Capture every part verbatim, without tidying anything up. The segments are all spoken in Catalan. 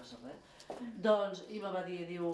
passa res. Doncs, i me va dir, diu...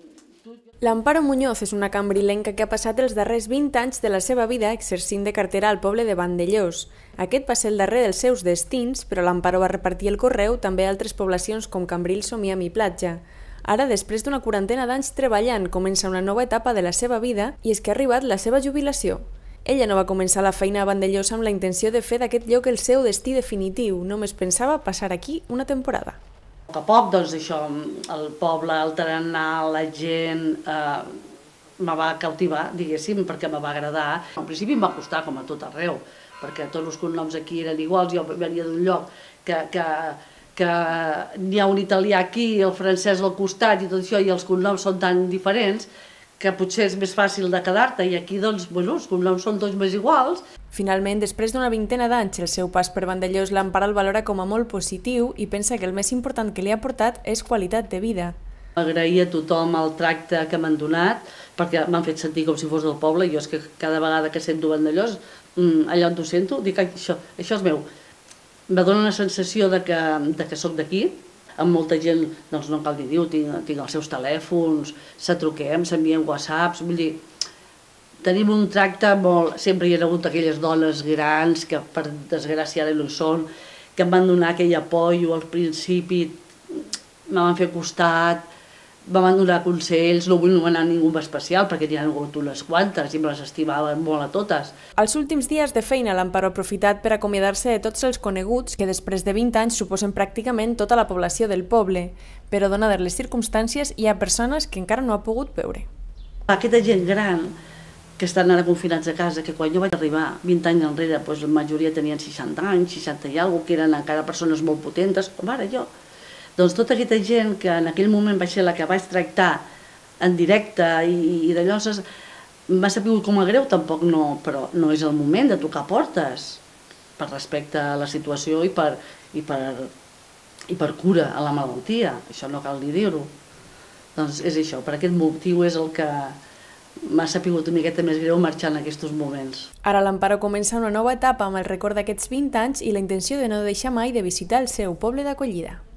L'Amparo Muñoz és una cambrilenca que ha passat els darrers vint anys de la seva vida exercint de cartera al poble de Vandellós. Aquest va ser el darrer dels seus destins, però l'Amparo va repartir el correu també a altres poblacions com Cambrils o Miami Platja. Ara, després d'una quarantena d'anys treballant, comença una nova etapa de la seva vida i és que ha arribat la seva jubilació. Ella no va començar la feina a Vandellós amb la intenció de fer d'aquest lloc el seu destí definitiu, només pensava passar aquí una temporada. A poc a poc, doncs això, el poble, el tarannà, la gent, eh, me va cautivar, diguéssim, perquè me va agradar. Al principi em va costar, com a tot arreu, perquè tots els cognoms aquí eren iguals, jo venia d'un lloc que, que, que n'hi ha un italià aquí, el francès al costat i tot això, i els cognoms són tan diferents, que potser és més fàcil de quedar-te, i aquí, doncs, bueno, els cognoms són tots més iguals. Finalment, després d'una vintena d'anys, el seu pas per Vandellós l'Amparo el valora com a molt positiu i pensa que el més important que li ha portat és qualitat de vida. Agrair a tothom el tracte que m'han donat, perquè m'han fet sentir com si fos del poble, i jo és que cada vegada que sento Vandellós, allà on ho sento, dic, això, això és meu. Me dona una sensació de que, de que soc d'aquí. Amb molta gent, doncs no cal dir dir-ho, tinc, tinc els seus telèfons, se truquem, s'envien whatsapps, vull dir, tenim un tracte molt... Sempre hi ha hagut aquelles dones grans, que per desgràcia ara no hi són, que em van donar aquell apoyo al principi, me van fer costat, me van donar consells, no vull nomenar ningú especial perquè n'hi ha hagut unes quantes i me les estimaven molt a totes. Els últims dies de feina l'Amparo ha aprofitat per acomiadar-se de tots els coneguts que després de vint anys suposen pràcticament tota la població del poble, però donades les circumstàncies hi ha persones que encara no ha pogut veure. Aquesta gent gran que estan ara confinats a casa, que quan jo vaig arribar vint anys enrere, doncs la majoria tenien seixanta anys, seixanta i alguna cosa, que eren encara persones molt potentes, com ara jo. Doncs tota aquesta gent que en aquell moment va ser la que vaig tractar en directe i, i d'allò m'ha sabut com a greu, tampoc no, però no és el moment de tocar portes per respecte a la situació i per, i per, i per cura a la malaltia, això no cal ni dir-ho. Doncs és això, per aquest motiu és el que m'ha sabut una miqueta més greu marxar en aquests moments. Ara l'Amparo comença una nova etapa amb el record d'aquests vint anys i la intenció de no deixar mai de visitar el seu poble d'acollida.